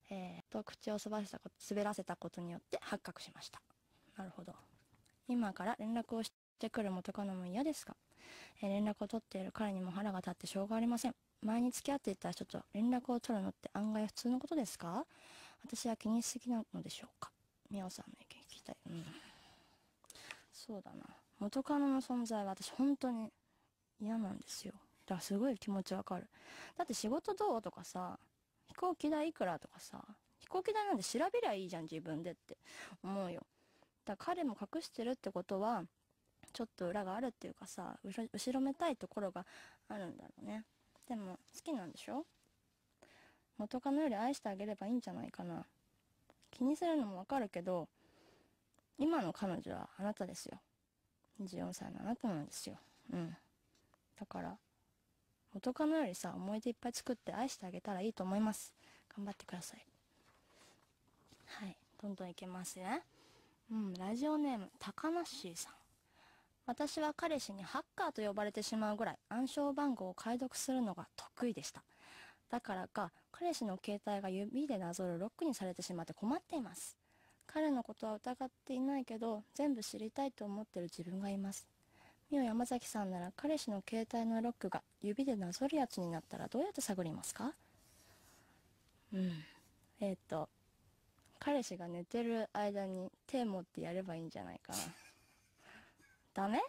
口を滑らせたことによって発覚しました。なるほど。今から連絡をしてくる元カノも嫌ですが、連絡を取っている彼にも腹が立ってしょうがありません。前に付き合っていた人と連絡を取るのって案外普通のことですか？私は気にしすぎなのでしょうか？みおさんの意見聞きたい。そうだな。元カノの存在は私本当に嫌なんですよ。だからすごい気持ちわかる。だって仕事どうとかさ、飛行機代いくらとかさ、飛行機代なんて調べりゃいいじゃん自分でって思うよ。だから彼も隠してるってことは、ちょっと裏があるっていうかさ、後ろめたいところがあるんだろうね。でも好きなんでしょ？元カノより愛してあげればいいんじゃないかな。気にするのもわかるけど、今の彼女はあなたですよ。24歳のあなたなんですよ。だから、元カノよりさ、思い出いっぱい作って愛してあげたらいいと思います。頑張ってください。はい。どんどんいけますね。ラジオネーム、高梨さん。私は彼氏にハッカーと呼ばれてしまうぐらい暗証番号を解読するのが得意でした。だからか、彼氏の携帯が指でなぞるロックにされてしまって困っています。彼のことは疑っていないけど、全部知りたいと思ってる自分がいます。みお山崎さんなら彼氏の携帯のロックが指でなぞるやつになったらどうやって探りますか？えっと、彼氏が寝てる間に手持ってやればいいんじゃないかな。ダメ？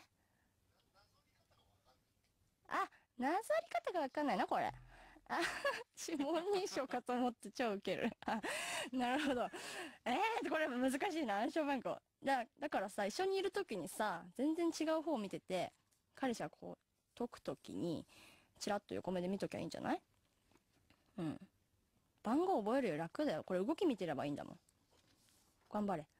あ、なぞり方がわかんないな、これ。あ、指紋認証かと思って超ウケる。あ、なるほど。これ難しいな、暗証番号。だからさ、一緒にいるときにさ、全然違う方を見てて、彼氏はこう、解くときに、チラッと横目で見ときゃいいんじゃない？番号覚えるより楽だよ。これ動き見てればいいんだもん。頑張れ。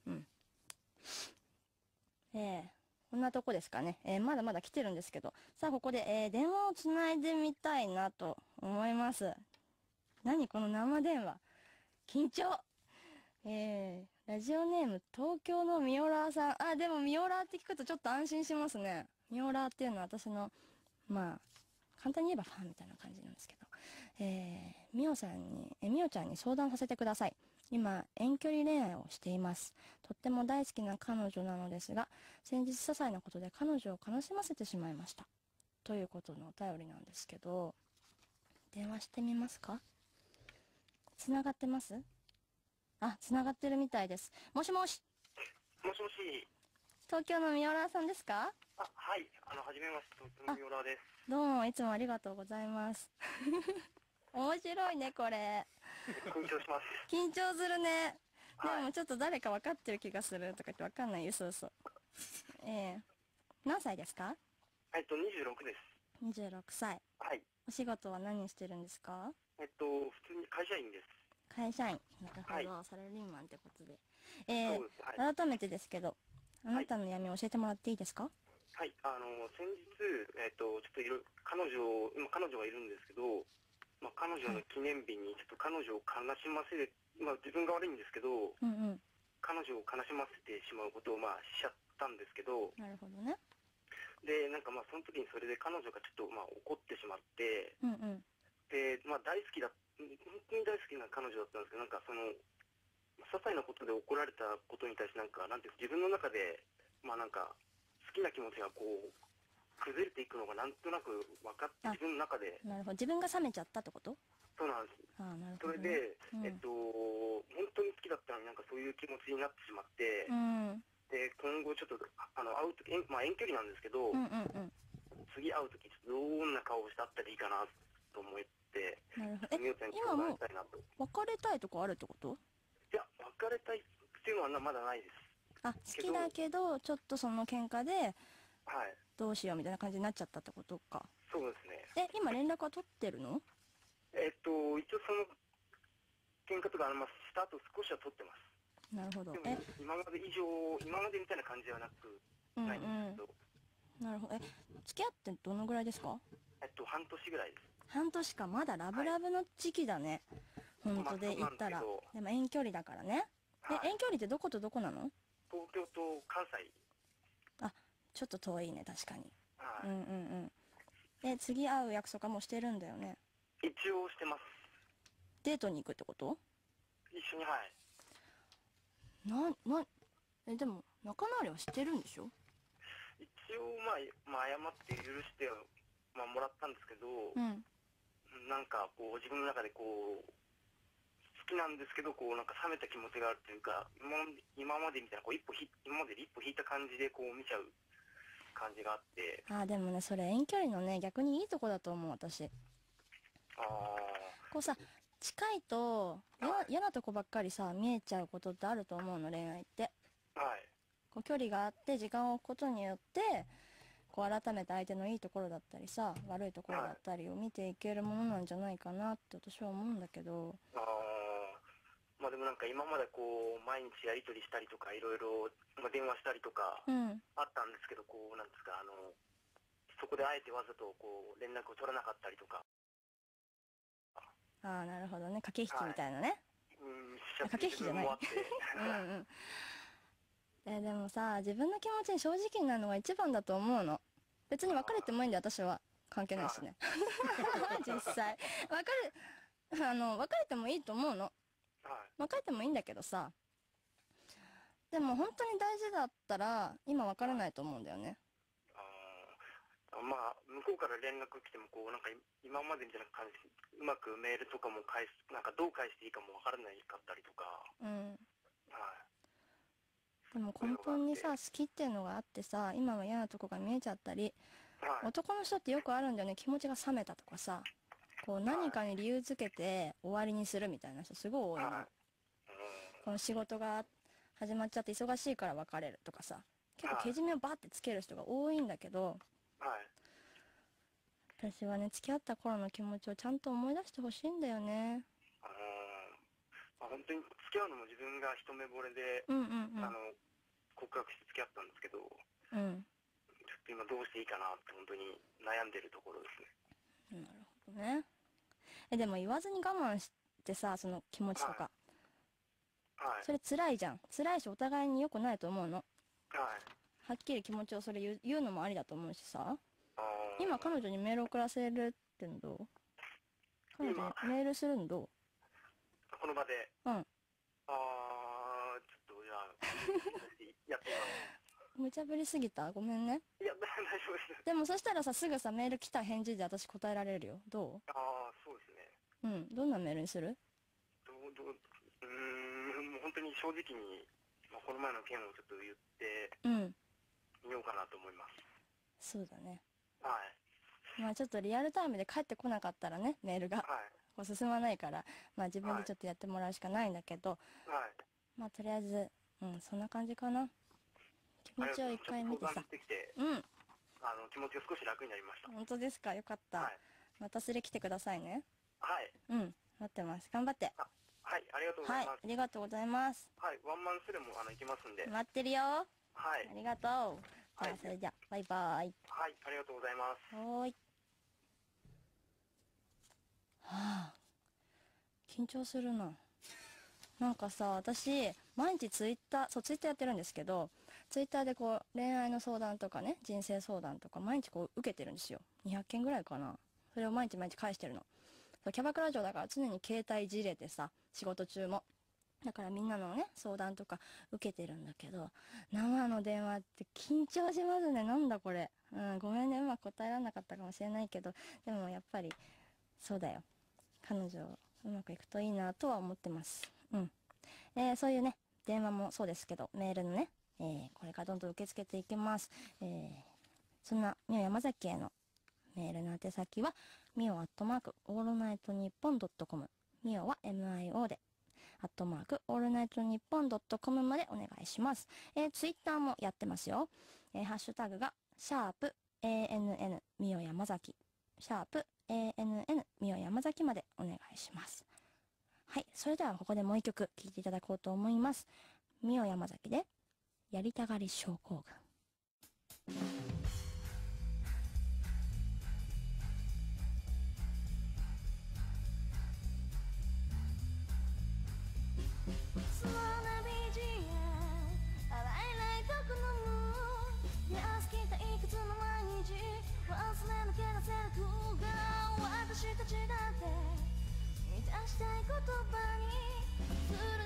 こんなとこですかね。まだまだ来てるんですけど。さあ、ここで、電話をつないでみたいなと思います。何この生電話。緊張。ラジオネーム、東京のミオラーさん。あ、でもミオラーって聞くとちょっと安心しますね。ミオラーっていうのは私の、まあ、簡単に言えばファンみたいな感じなんですけど。ミオちゃんに相談させてください。今、遠距離恋愛をしています。とっても大好きな彼女なのですが、先日些細なことで彼女を悲しませてしまいました。ということのお便りなんですけど、電話してみますか？つながってます？あ、つながってるみたいです。もしもし、 もしもし。 東京のミオラーさんですか？ あ、はい。はじめまして、東京のミオラです。 どうも、いつもありがとうございます。面白いね、これ。 緊張します。 緊張するね。ではい。 もちょっと誰か分かってる気がするとか言って分かんないよ、そうそう。何歳ですか？ 26です。 26 歳。 はい。 お仕事は何してるんですか？ 普通に会社員です。 会社員。なるほはい。 ど、サラリーマンってことで。 そうです。はい。 改めてですけど、あはい。 なたの闇を教えてもらっていいですか？ はい。先日、ちょっと今彼女がいるんですけど、まあ、彼女のはい。 記念日にちょっと彼女を悲しませる、まあ、自分が悪いんですけど、 うん。 彼女を悲しませてしまうことを、まあ、しちゃったんですけど、 なるほどね。 で、なんかまあ、その時にそれで彼女がちょっと、まあ、怒ってしまって、 うん。 で、まあ本当に大好きな彼女だったんですけど、なんか些細なことで怒られたことに対してなんか、なんていうか自分の中で、まあなんか、好きな気持ちがこう、崩れていくのがなんとなく分かって、 あ、 自分の中で、 なるほど。自分が冷めちゃったってこと？ そうなんです。 ああ、なるそほどね。 れで、 うん。 本当に好きだったのになんかそういう気持ちになってしまって、 うん。 で、今後ちょっと、会うとき、まあ遠距離なんですけど、 うん。 次会うとき、どんな顔をして会ったらいいかなと思って、 なるほど。 みおちゃんに相談今もしたいなと。 別れたいとこあるってこと？ いや、別れたいっていうのはまだないです。 あ、好きだけど、ちょっとその喧嘩で、 はい。 どうしようみたいな感じになっちゃったってことか。 そうですね。 今連絡は取ってるの？ 一応その喧嘩とか、まあ、した後少しは取ってます。 なるほど。 でも、今までみたいな感じではないんですけど、 なるほど。付き合ってどのぐらいですか？ 半年ぐらいです。 半年か。まだラブはい。 ラブの時期だね。本まあ、 当でそうなんで言ったら。 すけど、 でも遠距離だからね。 はい。 遠距離ってどことどこなの？ 東京と関西。 あ、ちょっと遠いね、確かに。 は次会う約束はもうしてるんだよね。 い。一応してます。 デートに行くってこと？ 一緒に、はい。 でも仲直りはしてるんでしょ？ 一応、謝って許して、もらったんですけど、 うん。 なんかこう自分の中でこう好きなんですけど、こうなんか冷めた気持ちがあるというか、今までみたいなこう今までで一歩引いた感じでこう見ちゃう感じがあって。 でもね、それ遠距離のね、逆にいいとこだと思う、私。 あこうさ、近いと嫌なとこばっかりさ、見えちゃうことってあると思うの、恋愛って。 あ、はい。 こう距離があって時間を置くことによって、こう改めて相手のいいところだったりさ、悪いところだったりを見ていけるものなんじゃないかなって私は思うんだけど。 でもなんか今までこう毎日やり取りしたりとかいろいろ電話したりとかうん。 あったんですけど、こうなんですか、そこであえてわざとこう連絡を取らなかったりとか。 なるほどね、駆け引きみはい。 たいなね。駆け引きじゃない。うんうん。でもさ、自分の気持ちに正直になるのが一番だと思うの。別に別れてもいいんで、私は関係ないしね。実際別れてもいいと思うの。別れてもいいんだけどさ、でも本当に大事だったら今別れないと思うんだよね。 向こうから連絡来てもこうなんか今までみたいな感じでうまくメールとかもなんかどう返していいかも分からないかったりとか。 うん。 はい。 でも根本にさ、好きっていうのがあってさ、今は嫌なとこが見えちゃったり、 はい、 男の人ってよくあるんだよね、気持ちが冷めたとかさ、こう何かに理由づけて終わりにするみたいな人すごい多いの。この仕事が始まっちゃって忙しいから別れるとかさ、結構けじめをバッてつける人が多いんだけど、私はね、付き合った頃の気持ちをちゃんと思い出してほしいんだよね。 本当に付き合うのも自分が一目惚れで、告白して付き合ったんですけど、ちょっと今どうしていいかなって本当に悩んでるところですね。 なるほどね。でも言わずに我慢してさ、その気持ちとか、それ辛いじゃん。辛いしお互いに良くないと思うの。はっきり気持ちをそれ言うのもありだと思うしさ。今彼女にメール送らせるってのどう？彼女にメールするのどう？ この場で。 うん。 ちょっとじゃあやってみます。 無茶ぶりすぎた？ごめんね。 いや、大丈夫です。 でもそしたらさ、すぐさメール来た返事で私答えられるよ。どう？ そうですね。 どんなメールにする？ もう本当に正直に、この前の件をちょっと言ってみようかなと思います。 そうだね。 はい。 ちょっとリアルタイムで帰ってこなかったらね、メールが、こう進まないから、自分でちょっとやってもらうしかないんだけど、とりあえず、そんな感じかな。気持ちを一回見てさ。 気持ちが少し楽になりました。 本当ですか？よかった。またすれ来てくださいね。 はい。 待ってます。頑張って。 はい、ありがとうございます。 はい、ありがとうございます。 はい、ワンマンスレも行きますんで。 待ってるよ。 はい。 ありがとう。じゃあ、それじゃ、バイバイ。 はい、ありがとうございます。 はーい。緊張するな。なんかさ、私、毎日ツイッターやってるんですけど、ツイッターでこう、恋愛の相談とかね、人生相談とか、毎日こう、受けてるんですよ。200件ぐらいかな。それを毎日返してるの。キャバクラ嬢だから常に携帯いじれてさ、仕事中も。だからみんなのね、相談とか受けてるんだけど、生の電話って緊張しますね。なんだこれ。ごめんね、うまく答えられなかったかもしれないけど、でもやっぱり、そうだよ。彼女、うまくいくといいなとは思ってます。そういうね、電話もそうですけど、メールのね、これからどんどん受け付けていきます。そんな、みお山崎へのメールの宛先は、みおオールナイトニッポン.com。みおは MIO で、オールナイトニッポン.com までお願いします。ツイッターもやってますよ。ハッシュタグが、#ANN みお山崎。#ANN みお山崎までお願いします。はい。それではここでもう一曲聴いていただこうと思います。みお山崎で、やりたがり症候群。私たちだって満たしたい言葉に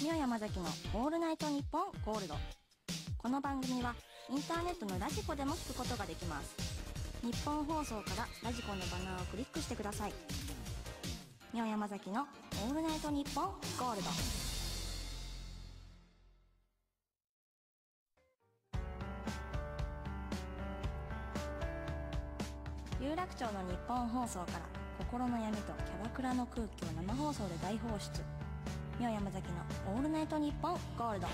宮山崎のオールナイトニッポンゴールド。この番組はインターネットのラジコでも聞くことができます。日本放送からラジコのバナーをクリックしてください。宮山崎のオールナイトニッポンゴールド。有楽町の日本放送から心の闇とキャバクラの空気を生放送で大放出。宮山崎のオールナイトニッポンゴールド。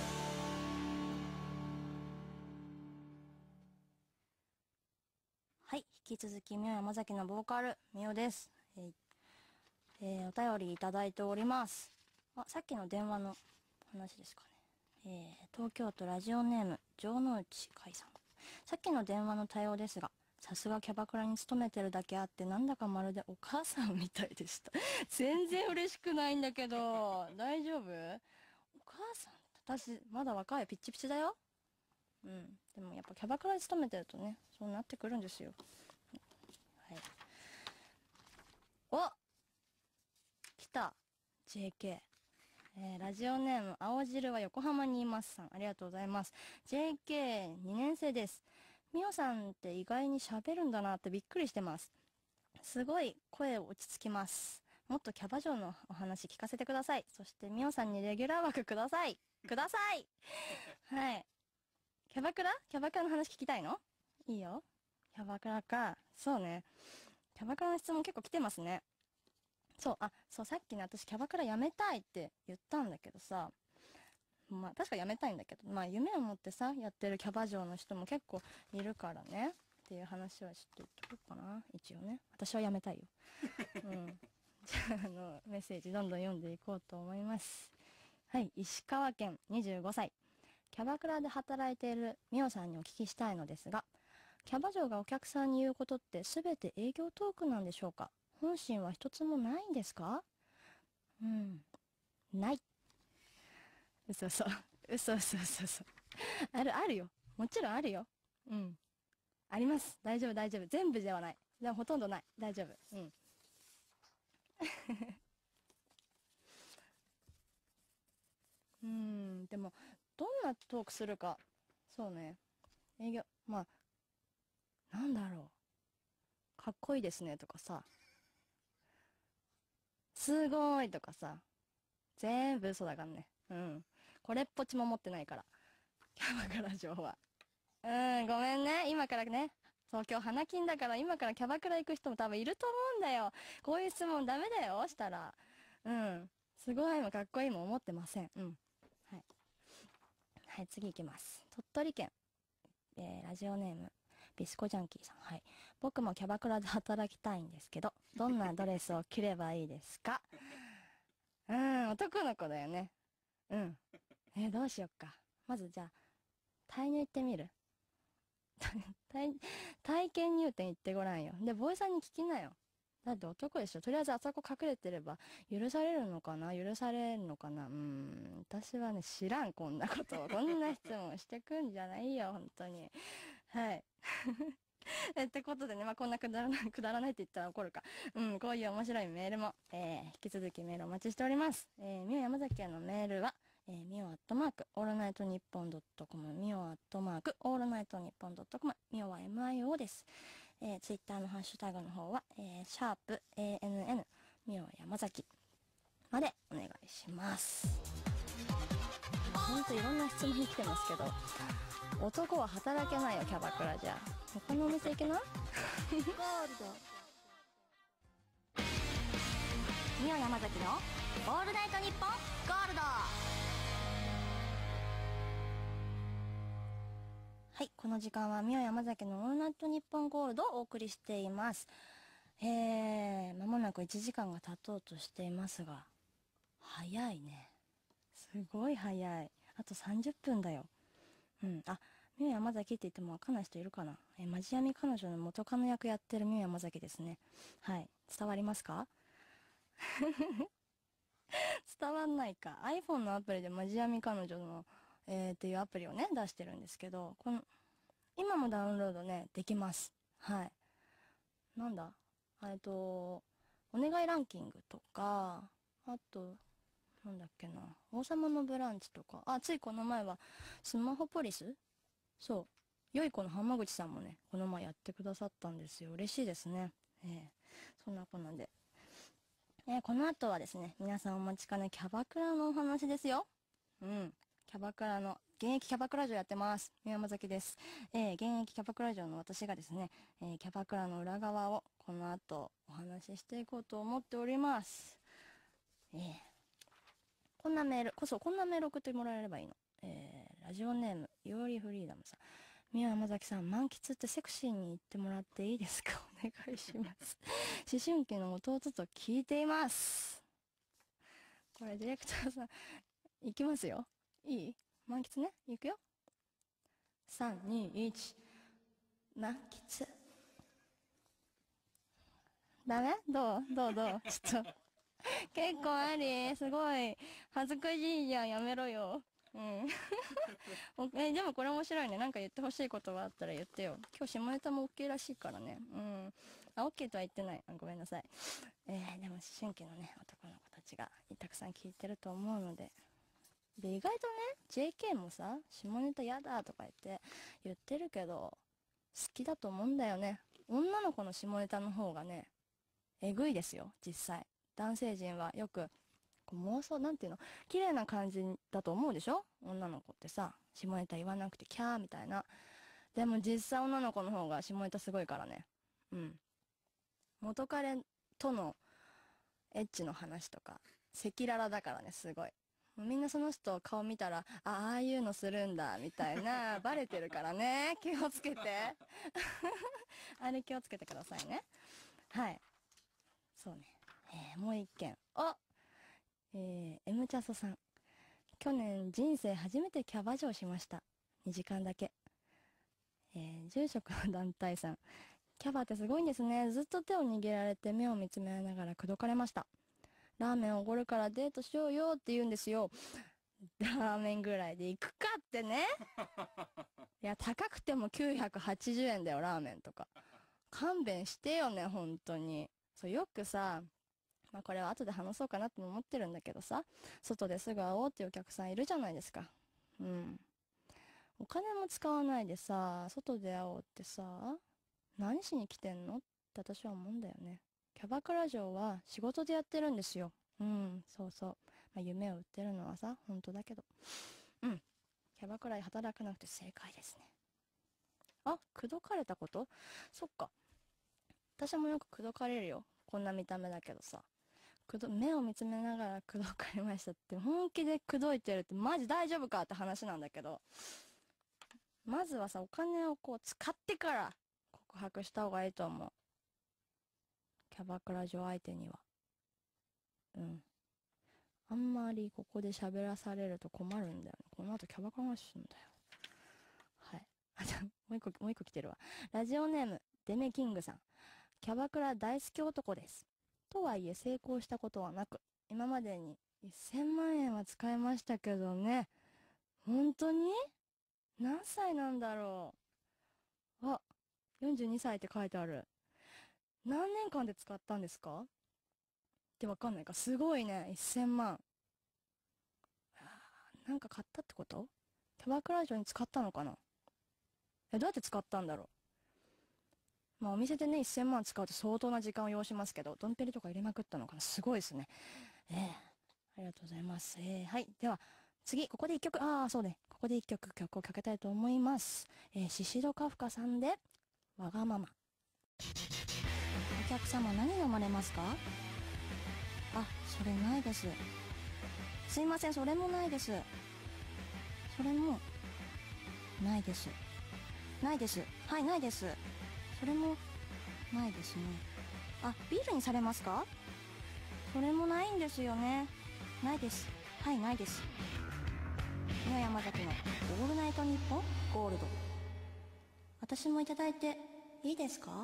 はい、引き続き宮山崎のボーカルみおです。お便りいただいております。さっきの電話の話ですかね。東京都ラジオネーム城之内海さん。さっきの電話の対応ですが、さすがキャバクラに勤めてるだけあってなんだかまるでお母さんみたいでした。全然嬉しくないんだけど大丈夫？お母さん、私まだ若い、ピッチピチだよ。でもやっぱキャバクラに勤めてるとね、そうなってくるんですよ。はい。お、来た JK。ラジオネーム青汁は横浜にいますさん、ありがとうございます。 JK2 年生です。みおさんって意外に喋るんだなってびっくりしてます。すごい声落ち着きます。もっとキャバ嬢のお話聞かせてください。そしてみおさんにレギュラー枠くださいはい。キャバクラの話聞きたいの？いいよ。キャバクラか。そうね。キャバクラの質問結構来てますね。そう、さっきね、私キャバクラ辞めたいって言ったんだけどさ、確か辞めたいんだけど、夢を持ってさ、やってるキャバ嬢の人も結構いるからね。っていう話はちょっと言っとこうかな。一応ね。私は辞めたいよ。じゃあ、メッセージどんどん読んでいこうと思います。はい、石川県25歳。キャバクラで働いているみおさんにお聞きしたいのですが、キャバ嬢がお客さんに言うことって全て営業トークなんでしょうか？本心は一つもないんですか？ない。嘘。あるよ。もちろんあるよ。あります。大丈夫。全部ではない。でもほとんどない。大丈夫。でも、どんなトークするか。そうね。営業、なんだろう。かっこいいですねとかさ。すごいとかさ。全部嘘だからね。これっぽっちも持ってないから。キャバクラ嬢は。ごめんね。今からね。そう、今日花金だから今からキャバクラ行く人も多分いると思うんだよ。こういう質問ダメだよ、したら。すごいもかっこいいも思ってません。はい。はい、次行きます。鳥取県。ラジオネーム、ビスコジャンキーさん。はい。僕もキャバクラで働きたいんですけど、どんなドレスを着ればいいですか？男の子だよね。どうしよっか。まずじゃあ、体入ってみる？体験入店行ってごらんよ。で、ボーイさんに聞きなよ。だって男でしょ。とりあえずあそこ隠れてれば許されるのかな？私はね、知らん、こんなことを。こんな質問してくんじゃないよ、本当に。はい。ってことでね、こんなくだらないって言ったら怒るか。こういう面白いメールも、引き続きメールお待ちしております。みお山崎へのメールは、みおアットマークオールナイトニッポンドットコム、みおアットマークオールナイトニッポンドットコム、みおは MIO です。ツイッターのハッシュタグの方は、シャープ ANN みお山崎までお願いします。ほんといろんな質問来てますけど、男は働けないよ、キャバクラじゃ。他のお店行けない？ゴールド。みお山崎のオールナイトニッポンゴールド。はい、この時間はみお山崎のオールナイトニッポンゴールドをお送りしています。間もなく1時間が経とうとしていますが、早いね。すごい早い。あと30分だよ。みお山崎って言ってもわかんない人いるかな？マジヤミ彼女の元カノ役やってるみお山崎ですね。はい。伝わりますか？伝わんないか。iPhone のアプリでマジヤミ彼女の、っていうアプリをね、出してるんですけど、今もダウンロードね、できます。はい。なんだお願いランキングとか、あと、 なんだっけな、王様のブランチとか、あ、ついこの前はスマホポリス、そう、良い子の浜口さんもね、この前やってくださったんですよ。嬉しいですね。そんなこんなんで。この後はですね、皆さんお待ちかね、キャバクラのお話ですよ。うん。キャバクラの、現役キャバクラ嬢やってます。宮山崎です。現役キャバクラ嬢の私がですね、キャバクラの裏側をこの後お話ししていこうと思っております。こんなメール送ってもらえればいいの。ラジオネーム、いおりフリーダムさん。宮山崎さん、満喫ってセクシーに言ってもらっていいですか？お願いします。思春期の弟と聞いています。これディレクターさん、いきますよ。いい？満喫ね。いくよ。3、2、1。満喫。ダメ？どうちょっと。結構あり。すごい。恥ずかしいじゃん。やめろよ。うん。でもこれ面白いね。なんか言ってほしいことがあったら言ってよ。今日下ネタも OK らしいからね。うん。あ、OK とは言ってない。ごめんなさい。でも思春期のね、男の子たちがたくさん聞いてると思うので。で、意外とね、JK もさ、下ネタやだとか言ってるけど、好きだと思うんだよね。女の子の下ネタの方がね、えぐいですよ、実際。男性陣はよく、妄想、なんていうの、綺麗な感じだと思うでしょ？女の子ってさ、下ネタ言わなくてキャーみたいな。でも実際女の子の方が下ネタすごいからね。うん。元彼とのエッチの話とか、赤裸々だからね、すごい。みんなその人顔見たら、ああいうのするんだ、みたいな、バレてるからね。気をつけて。あれ気をつけてくださいね。はい。そうね。もう一件。M チャソさん。去年人生初めてキャバ嬢しました。2時間だけ。住職の団体さん。キャバってすごいんですね。ずっと手を握られて目を見つめながら口説かれました。ラーメンおごるからデートしようよって言うんですよ。ラーメンぐらいで行くかってね。いや、高くても980円だよ、ラーメンとか。勘弁してよね、本当に。そう、よくさ、まあこれは後で話そうかなとも思ってるんだけどさ、外ですぐ会おうっていうお客さんいるじゃないですか。うん。お金も使わないでさ、外で会おうってさ、何しに来てんのって私は思うんだよね。キャバクラ嬢は仕事でやってるんですよ。うん、そうそう。まあ、夢を売ってるのはさ、本当だけど。うん。キャバクラで働かなくて正解ですね。あ、口説かれたこと？そっか。私もよく口説かれるよ。こんな見た目だけどさ。目を見つめながら口説かれましたって、本気で口説いてるってマジ大丈夫かって話なんだけど。まずはさ、お金をこう使ってから告白した方がいいと思う。キャバクラ嬢相手には。うん。あんまりここで喋らされると困るんだよね。この後キャバクラ話すんだよ。はい。あ、じゃあ、もう一個来てるわ。ラジオネーム、デメキングさん。キャバクラ大好き男です。とはいえ成功したことはなく、今までに1000万円は使いましたけどね。本当に？何歳なんだろう。あ、42歳って書いてある。何年間で使ったんですかってわかんないか。すごいね。1000万。なんか買ったってこと？キャバクラ嬢に使ったのかな？どうやって使ったんだろう。まあお店でね、1000万使うと相当な時間を要しますけど、ドンペリとか入れまくったのかな？すごいですね。ありがとうございます。はい。では、次、ここで一曲、そうね。ここで一曲、曲をかけたいと思います。シシドカフカさんで、わがまま。お客様何飲まれますか？あ、それないです。すいません、それもないです。それも、ないです。ないです。はい、ないです。それも、ないですね。あ、ビールにされますか？それもないんですよね。ないです。はい、ないです。宮山崎のオールナイトニッポンゴールド。私もいただいていいですか？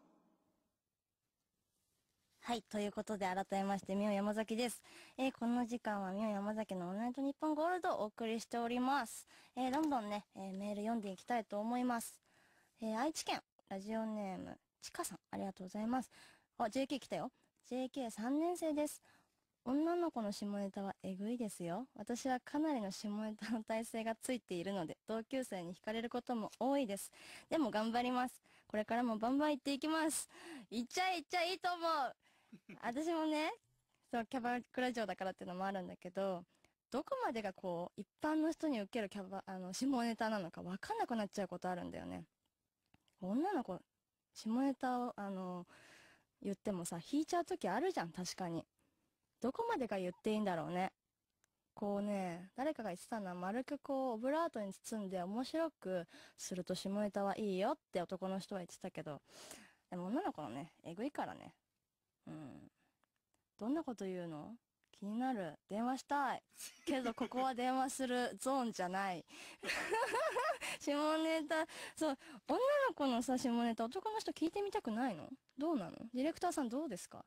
はい。ということで、改めまして、宮山崎です。この時間は宮山崎のオールナイトニッポンゴールドをお送りしております。どんどんね、メール読んでいきたいと思います。愛知県、ラジオネーム、ちかさん、ありがとうございます。JK 来たよ。JK3 年生です。 女の子の下ネタはえぐいですよ。私はかなりの下ネタの耐性がついているので、同級生に惹かれることも多いです。でも頑張ります。これからもバンバン行っていきます。行っちゃいいと思う。私もね、そう、キャバクラ嬢だからっていうのもあるんだけど、どこまでがこう、一般の人に受ける下ネタなのか分かんなくなっちゃうことあるんだよね。女の子、下ネタを、言ってもさ、引いちゃう時あるじゃん、確かに。どこまでが言っていいんだろうね。こうね、誰かが言ってたのは、丸くこう、オブラートに包んで面白くすると下ネタはいいよって男の人は言ってたけど、でも女の子のね、えぐいからね。うん。どんなこと言うの？気になる。電話したい。けどここは電話するゾーンじゃない。下ネタ、そう、女の子のさ、下ネタ男の人聞いてみたくないの？どうなの？ディレクターさんどうですか？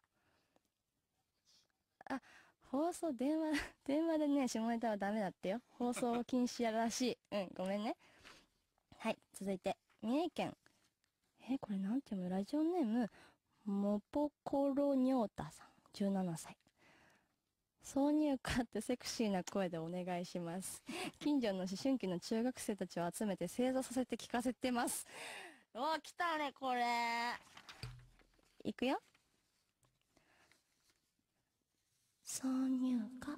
あ、電話、電話でね、下ネタはダメだってよ。放送禁止やらしい。うん、ごめんね。はい、続いて、三重県。これなんて読む？ラジオネーム、もぽころにょうたさん、17歳。挿入歌ってセクシーな声でお願いします。近所の思春期の中学生たちを集めて正座させて聞かせてます。おー、来たね、これ。いくよ。挿入歌。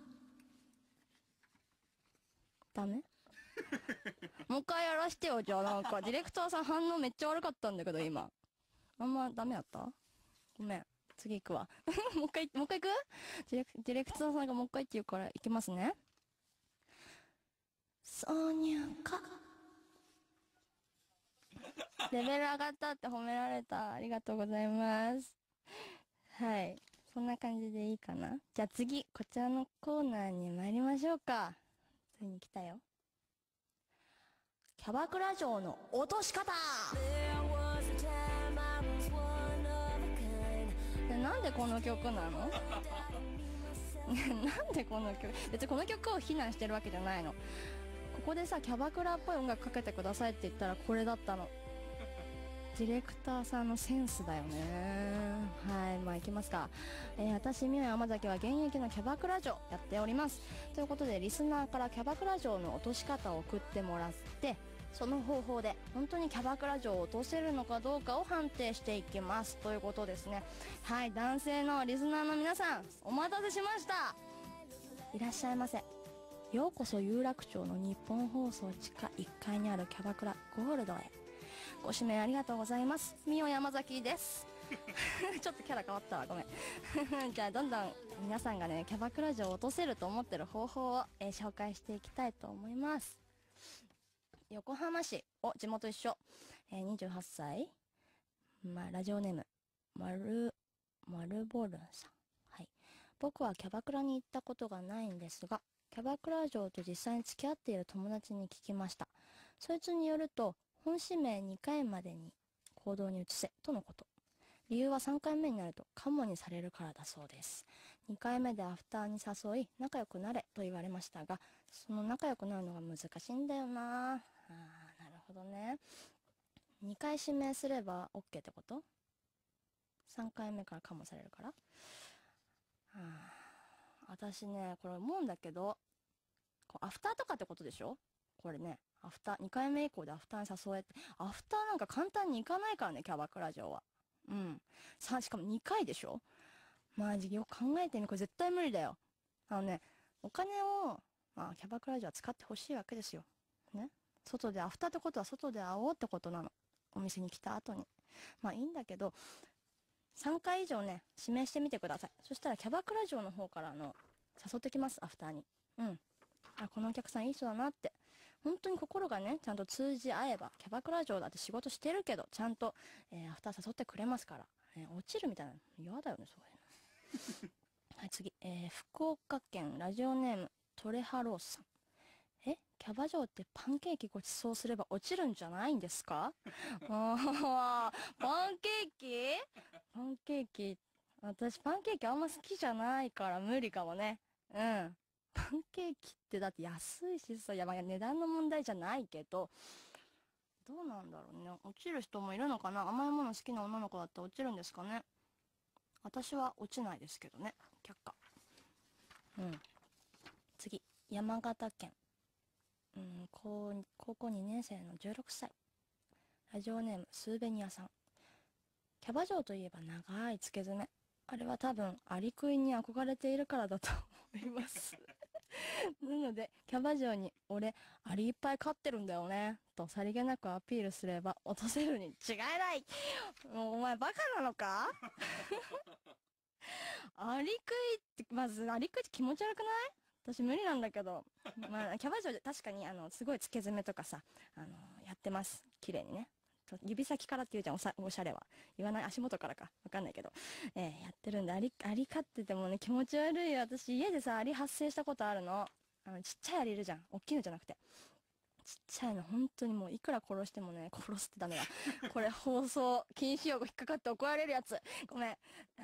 ダメ？もう一回やらしてよ、じゃあ。なんか、ディレクターさん反応めっちゃ悪かったんだけど、今。あんまダメだった？ごめん。次行くわ。もう一回行く？ディレクターさんがもう一回って言うから行きますね。挿入歌。レベル上がったって褒められた。ありがとうございます。はい。そんな感じでいいかな。じゃあ次、こちらのコーナーに参りましょうか。ついに来たよ。キャバクラ嬢の落とし方。なんでこの曲なの？なんでこの曲？別にこの曲を非難してるわけじゃないの。ここでさ、キャバクラっぽい音楽かけてくださいって言ったらこれだったの。ディレクターさんのセンスだよね。はい、まあ行きますか。私、宮山崎は現役のキャバクラ嬢やっております。ということで、リスナーからキャバクラ嬢の落とし方を送ってもらって、その方法で本当にキャバクラ嬢を落とせるのかどうかを判定していきますということですね。はい、男性のリスナーの皆さん、お待たせしました。いらっしゃいませ。ようこそ有楽町の日本放送地下1階にあるキャバクラゴールドへ。ご指名ありがとうございます。みお山崎です。ちょっとキャラ変わったわ、ごめん。じゃあどんどん皆さんがね、キャバクラ嬢を落とせると思ってる方法を、紹介していきたいと思います。横浜市、地元一緒。28歳。ラジオネーム、マルボルンさん。はい。僕はキャバクラに行ったことがないんですが、キャバクラ嬢と実際に付き合っている友達に聞きました。そいつによると、本指名2回までに行動に移せとのこと。理由は3回目になるとカモにされるからだそうです。2回目でアフターに誘い仲良くなれと言われましたが、その仲良くなるのが難しいんだよな。なるほどね。2回指名すれば OK ってこと？ 3 回目からカモされるから。私ね、これ思うんだけど、アフターとかってことでしょ？これね、アフター、2回目以降でアフターに誘えって、アフターなんか簡単に行かないからね、キャバクラ嬢は。うん。しかも2回でしょ？マジよく考えてみ、これ絶対無理だよ。お金を、キャバクラ嬢は使ってほしいわけですよ。ね。外で、アフターってことは外で会おうってことなの。お店に来た後に。まあいいんだけど、3回以上ね、指名してみてください。そしたらキャバクラ嬢の方から誘ってきます、アフターに。うん。このお客さんいい人だなって。本当に心がね、ちゃんと通じ合えば、キャバクラ嬢だって仕事してるけど、ちゃんと、アフター誘ってくれますから。落ちるみたいなの嫌だよね、そういうの。はい、次。福岡県ラジオネーム、トレハロースさん。キャバ嬢ってパンケーキごちそうすれば落ちるんじゃないんですか？パンケーキパンケーキ、私パンケーキあんま好きじゃないから無理かもね。うん。パンケーキってだって安いしさ、値段の問題じゃないけど、どうなんだろうね。落ちる人もいるのかな？甘いもの好きな女の子だって落ちるんですかね。私は落ちないですけどね。却下。 うん。次、山形県。高校2年生の16歳。ラジオネーム、スーベニアさん。キャバ嬢といえば長いつけ爪。あれは多分、アリクイに憧れているからだと思います。なので、キャバ嬢に、俺、アリいっぱい飼ってるんだよね。とさりげなくアピールすれば、落とせるに違いない。もうお前バカなのか？アリクイって、まず、アリクイって気持ち悪くない？私無理なんだけど。まあ、キャバ嬢で確かに、すごいつけ爪とかさ、やってます。綺麗にね。指先からって言うじゃん、おしゃれは。言わない、足元からか。わかんないけど。やってるんで、アリ飼っててもね、気持ち悪いよ。私、家でさ、アリ発生したことあるの。ちっちゃいアリいるじゃん。大きいのじゃなくて。ちっちゃいの、本当にもう、いくら殺してもね、殺すってダメだ。これ、放送、禁止用語引っかかって怒られるやつ。ごめん。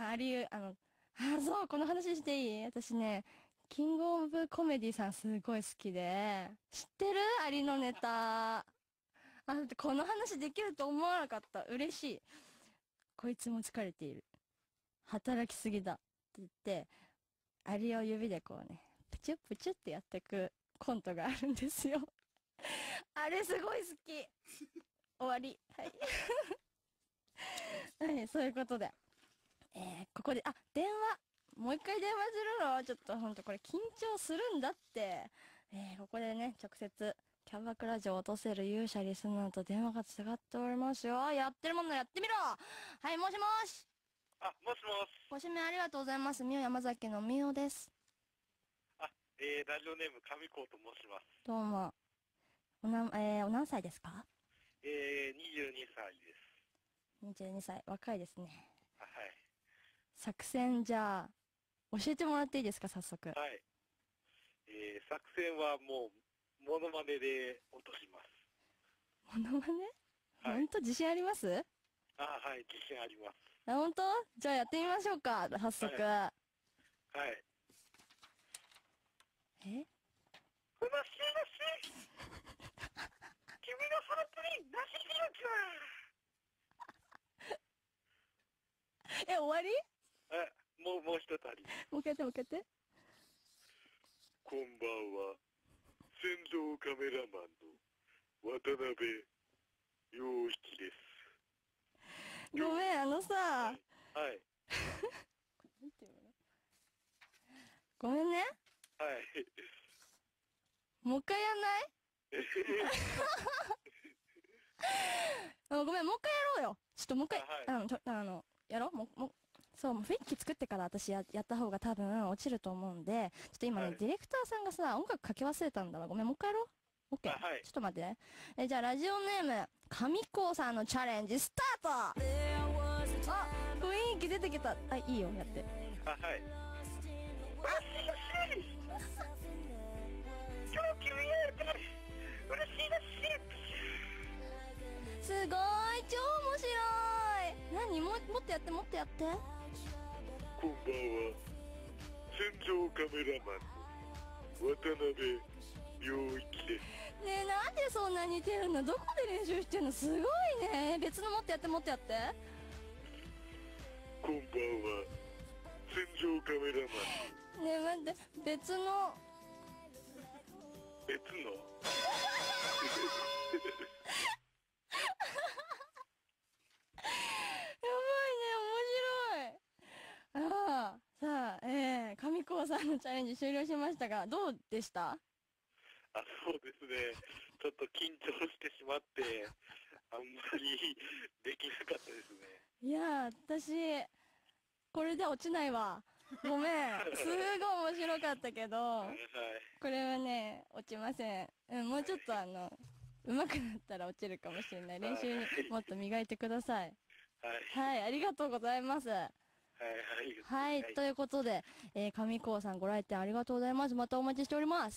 そう、この話していい？私ね、キングオブコメディさんすごい好きで、知ってる？アリのネタ。だってこの話できると思わなかった。嬉しい。こいつも疲れている。働きすぎだ。って言って、アリを指でこうね、プチュップチュッってやってくコントがあるんですよ。あれすごい好き。終わり。はい。はい、そういうことで。ここで、電話。もう一回電話するの？ちょっとほんとこれ緊張するんだって。ここでね、直接、キャバクラ嬢を落とせる勇者リスナーと電話がつながっておりますよ。やってるものやってみろ！はい、もしもし。 もしもし。 ご指名ありがとうございます。みお山崎のみおです。 ラジオネーム、上高と申します。 どうも。お何歳ですか ？22歳です。 22歳。若いですね。 はい。 作戦じゃあ、教えてもらっていいですか、早速。 はい。作戦はもう、モノマネで落とします。 モノマネ？ はい。 ほんと自信あります？ はい、自信あります。 ほんと？じゃあやってみましょうか、早速。 はい。 え？ ふなしいなし。君のハートになしひろか。 終わり？ もう一たり。 もう一回やって、もう一回やって。 こんばんは。戦場カメラマンの渡辺陽一です。 ごめん、さ、 はい。 なんていうの？ごめんね。 はい。 もう一回やんない？ごめん、もう一回やろうよ。ちょっともう一回、やろう。そう、もう雰囲気作ってから私やった方が多分落ちると思うんで、ちょっと今ね、 はい、 ディレクターさんがさ、音楽かけ忘れたんだわ。ごめん、もう一回やろう。オッケー。 はい。 ちょっと待ってね。じゃあ、ラジオネーム、上高さんのチャレンジ、スタート！雰囲気出てきた。いいよ、やって。 はい。今日君会えて嬉しいです。 すごい、超面白い。何？もっとやって、もっとやって。 こんばんは。戦場カメラマンの渡辺陽一です。 ねえ、なんでそんなに似てるの？どこで練習してんの？すごいね。別のもっとやって、もっとやって。 こんばんは。戦場カメラマン。 ねえ、待って、別の。やばいね、面白い。さあ、上高さんのチャレンジ終了しましたが、どうでした？ そうですね。ちょっと緊張してしまって、あんまりできなかったですね。 いやー、私、これで落ちないわ。ごめん。すごい面白かったけど、 はい。 これはね、落ちません。もうちょっと上手くなったら落ちるかもしれない。練習にもっと磨いてください。はい、ありがとうございます。はい、ということで、上高さんご来店ありがとうございます。またお待ちしております。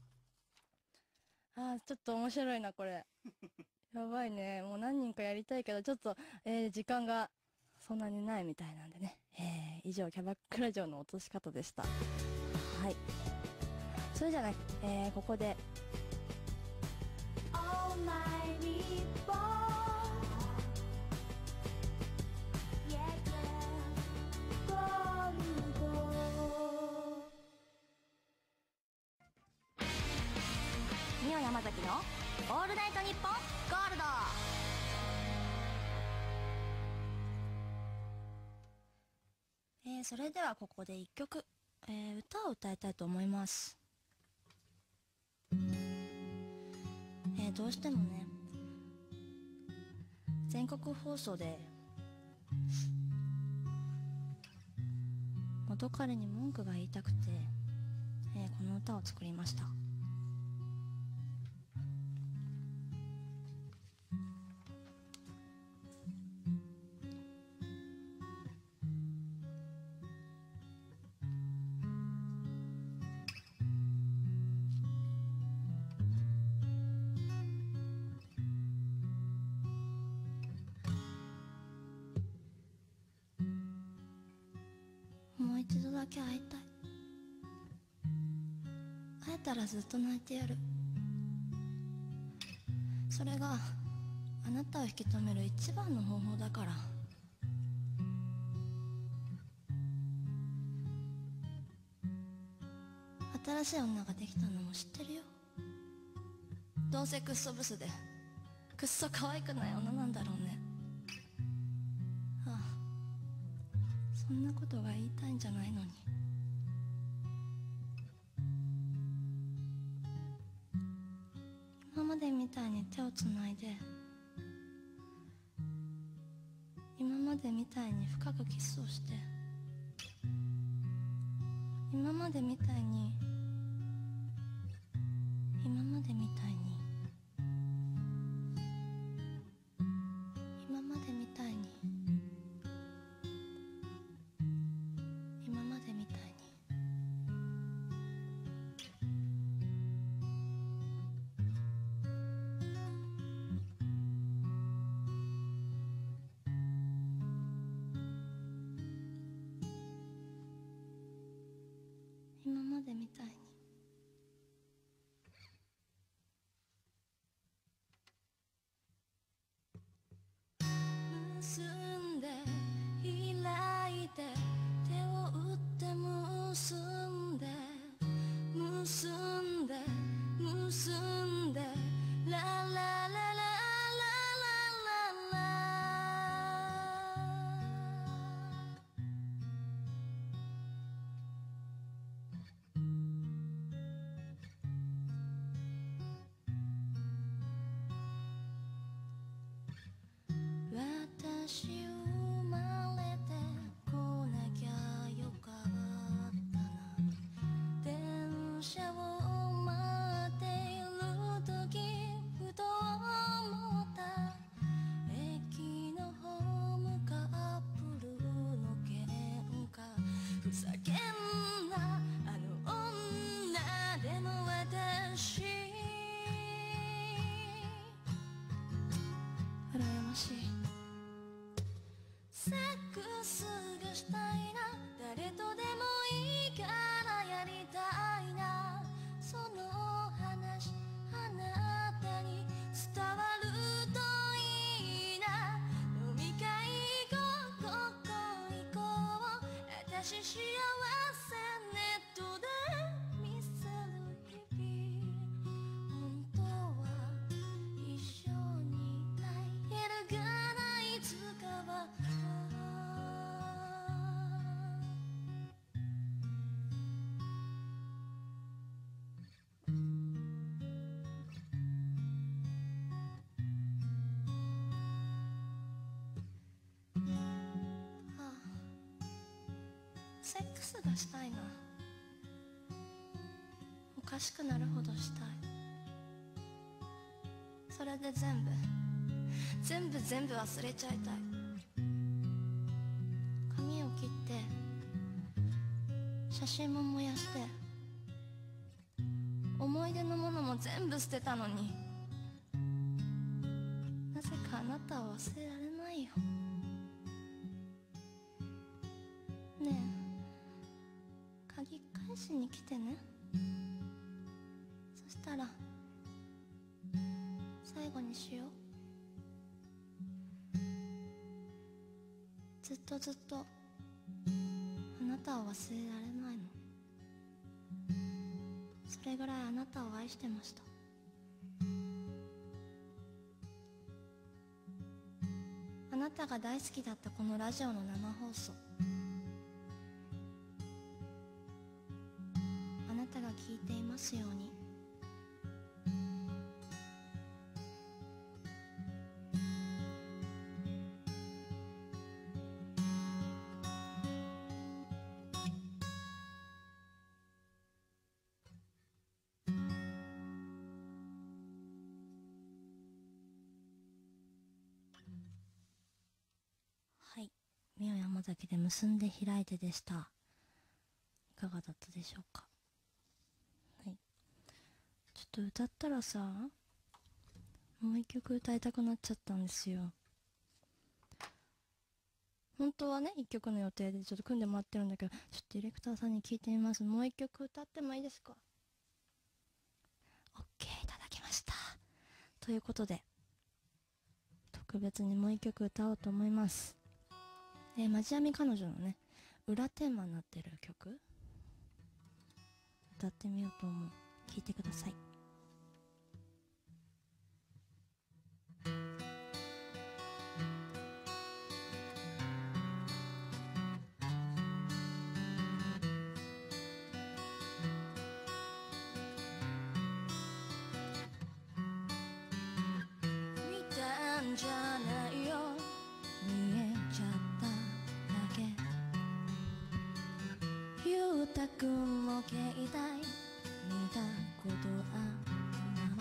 ちょっと面白いな、これ。やばいね。もう何人かやりたいけど、ちょっと、時間がそんなにないみたいなんでね。以上、キャバクラ嬢の落とし方でした。はい。それじゃあね、ここで、 尾山崎のオールナイトニッポンゴールド。それではここで一曲、歌を歌いたいと思います。どうしてもね、全国放送で元彼に文句が言いたくて、この歌を作りました。もう一度だけ会いたい。会えたらずっと泣いてやる。それがあなたを引き止める一番の方法だから。新しい女ができたのも知ってるよ。どうせクッソブスでくっそ可愛くない女なんだろうね。ああ、そんなことが言いたいんじゃないのに。今までみたいに手をつないで、今までみたいに深くキスをして、今までみたいに、今までみたいに、今までみたいに、今までみたいに。今までみたいに。結んで開いて手を打って結んで結んで結んでララララララララ私生まれてこなきゃよかったな。電車を待っている時ふと思った。駅のホームカップルの喧嘩、ふざけんなあの女でも私羨ましい。セックスがしたいな、誰とでもいいからやりたいな。その話あなたに伝わるといいな。飲み会行こう、ここ行こう、私幸せネットで見せる日々。本当は一緒にいたい、いるがないつかは。セックスがしたいな。おかしくなるほどしたい。それで全部忘れちゃいたい。髪を切って写真も燃やして、思い出のものも全部捨てたのに、なぜかあなたを忘れられないよ。ねえ、鍵返しに来てね。そしたら最後にしよう。ずっとずっとあなたを忘れられないの。それぐらいあなたを愛してました。 あなたが大好きだったこのラジオの生放送、あなたが聞いていますように。はい、ミオ山崎で結んで開いてでした。いかがだったでしょうか。はい、ちょっと歌ったらさ、もう一曲歌いたくなっちゃったんですよ。本当はね、一曲の予定でちょっと組んでもらってるんだけど、ちょっとディレクターさんに聞いてみます。もう一曲歌ってもいいですか？ OK いただきました。ということで、特別にもう一曲歌おうと思います。マジアミ彼女のね、裏テーマになってる曲歌ってみようと思う。聴いてください。見たんじゃないよ、見えちゃっただけ。ゆうたくんも携帯見たことある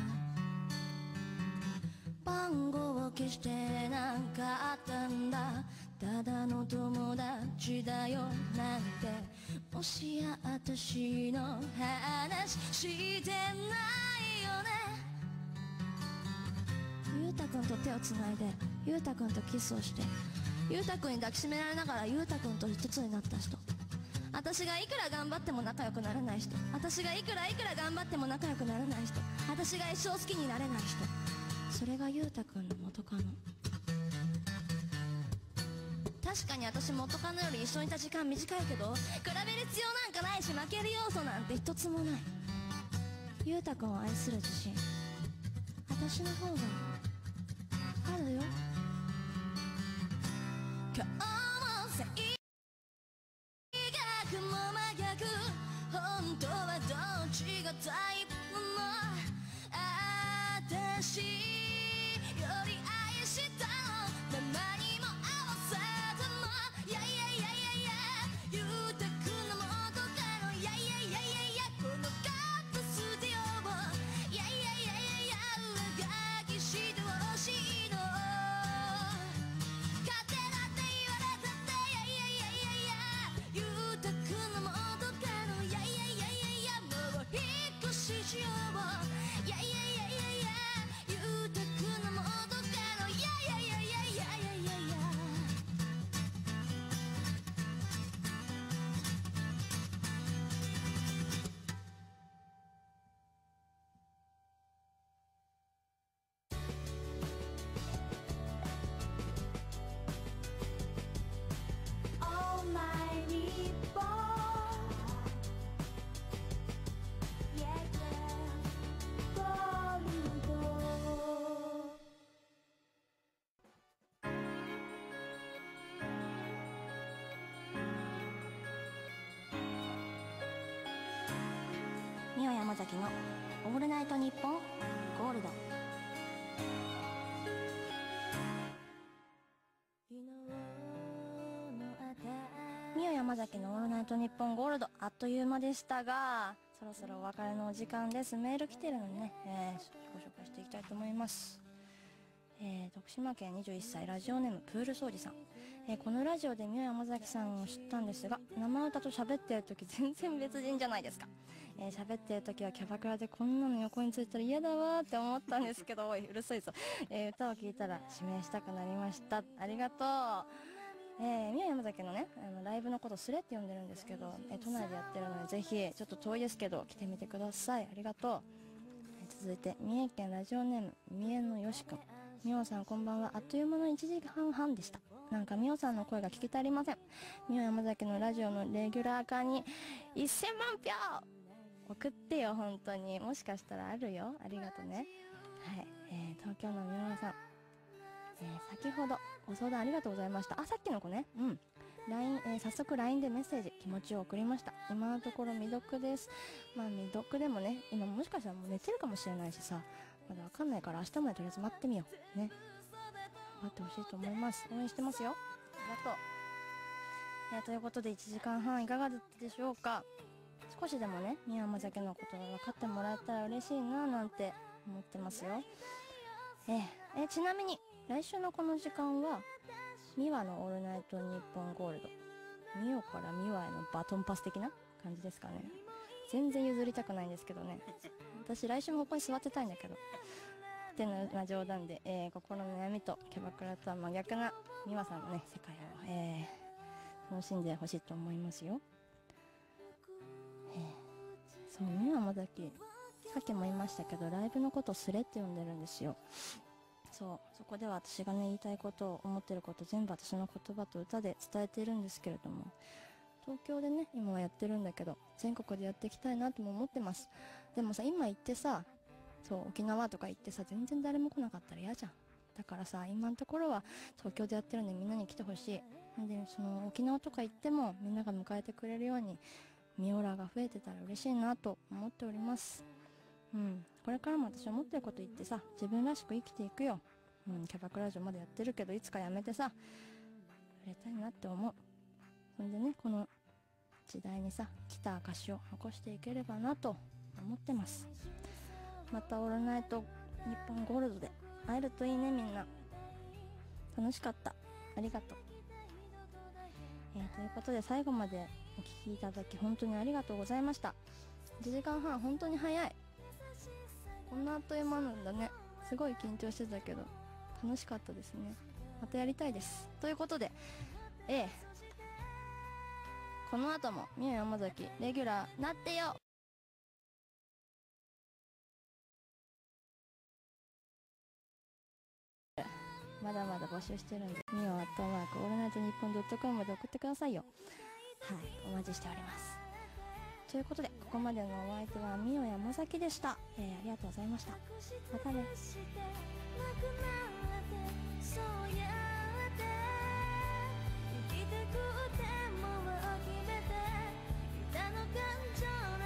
まま、番号を消してなんかあったんだ、ただの友達だよなんて、もしや私の話してないよね。ゆうたくんと手をつないで、ゆうたくんとキスをして、ゆうたくんに抱きしめられながらゆうたくんと一つになった人。私がいくら頑張っても仲良くなれない人。私がいくら頑張っても仲良くなれない人。私が一生好きになれない人。それがゆうたくんの元カノ。確かに私元カノより一緒にいた時間短いけど、比べる必要なんかないし、負ける要素なんて一つもない。ゆうたくんを愛する自信、私の方があるよ。今日も性格も真逆、本当はどっちがタイプなの。私より愛したのままにも合わせたの。いやいやいやいやいや、ゆうたくんの元カノ。いやいやいやいやいや、このカップスティオをいやいやいやいやいや、上書きしてほしいの。勝手だって言われたって、いやいやいやいやいや、ゆうたくんの元カノ。いやいやいやいやいや、もう引っ越ししよう。いやいやいやいやいや、ゆうたくんの元カノ。いやいやいやいやいやいやいやいや。 オーマイ日本 Yeah, yeah ゴールド。 ミオ山崎のオールナイトニッポンゴールド。ミオ山崎のオールナイトニッポンゴールド、あっという間でしたが、そろそろお別れのお時間です。メール来てるのでね、ご紹介していきたいと思います。徳島県21歳ラジオネームプール掃除さん。このラジオでミオ山崎さんを知ったんですが、生歌と喋ってる時全然別人じゃないですか。喋ってる時はキャバクラでこんなの横についたら嫌だわーって思ったんですけど、おい、うるさいぞ。歌を聴いたら指名したくなりました。ありがとう。ミオ山崎のね、ライブのことスレって呼んでるんですけど、都内でやってるのでぜひ、ちょっと遠いですけど来てみてください。ありがとう。続いて三重県ラジオネーム三重のよしくん。みおさんこんばんは。あっという間の1時間半でした。なんかみおさんの声が聞き足りません。みお山崎のラジオのレギュラー化に1000万票送ってよ。本当にもしかしたらあるよ。ありがとね。 東京のみおさん、先ほどご相談ありがとうございました。さっきの子ね、LINE、早速 LINE でメッセージ、気持ちを送りました。今のところ未読です。未読でもね、今もしかしたらもう寝てるかもしれないしさ、まだわかんないから明日までとりあえず待ってみようね。待ってほしいと思います。応援してますよ。ありがとう。ということで1時間半いかがだったでしょうか。少しでもね、宮山酒のことが分かってもらえたら嬉しいななんて思ってますよ。ちなみに来週のこの時間はミワのオールナイトニッポンゴールド、ミオからミワへのバトンパス的な感じですかね。全然譲りたくないんですけどね。私来週もここに座ってたいんだけどっていうのは冗談で、心の悩みとキャバクラとは真逆なミワさんのね世界を、楽しんでほしいと思いますよ。そう、ミワ山崎、さっきも言いましたけどライブのことをスレって呼んでるんですよ。そこでは私がね言いたいことを思ってること全部私の言葉と歌で伝えているんですけれども、東京でね今はやってるんだけど全国でやっていきたいなとも思ってます。でもさ、今行ってさ、沖縄とか行ってさ全然誰も来なかったら嫌じゃん。だからさ、今のところは東京でやってるんでみんなに来てほしい。でその沖縄とか行ってもみんなが迎えてくれるようにミオラが増えてたら嬉しいなと思っております。これからも私思ってること言ってさ、自分らしく生きていくよ。キャバクラジオまだやってるけどいつかやめてさ売れたいなって思う。そんでね、この時代にさ来た証を残していければなと思ってます。またオールナイトニッポンゴールドで会えるといいね。みんな楽しかった。ありがとう。ということで最後までお聞きいただき本当にありがとうございました。1時間半本当に早い。こんなあっという間なんだね。すごい緊張してたけど楽しかったですね。またやりたいです。ということでこの後もミオ山崎レギュラーなってよ。まだまだ募集してるんで、ミオアットマークオールナイトニッポン.comまで送ってくださいよ。お待ちしております。ということでここまでのお相手はミオ山崎でした。ありがとうございました。またね。 そうやって生きてくってもう決めていたの感情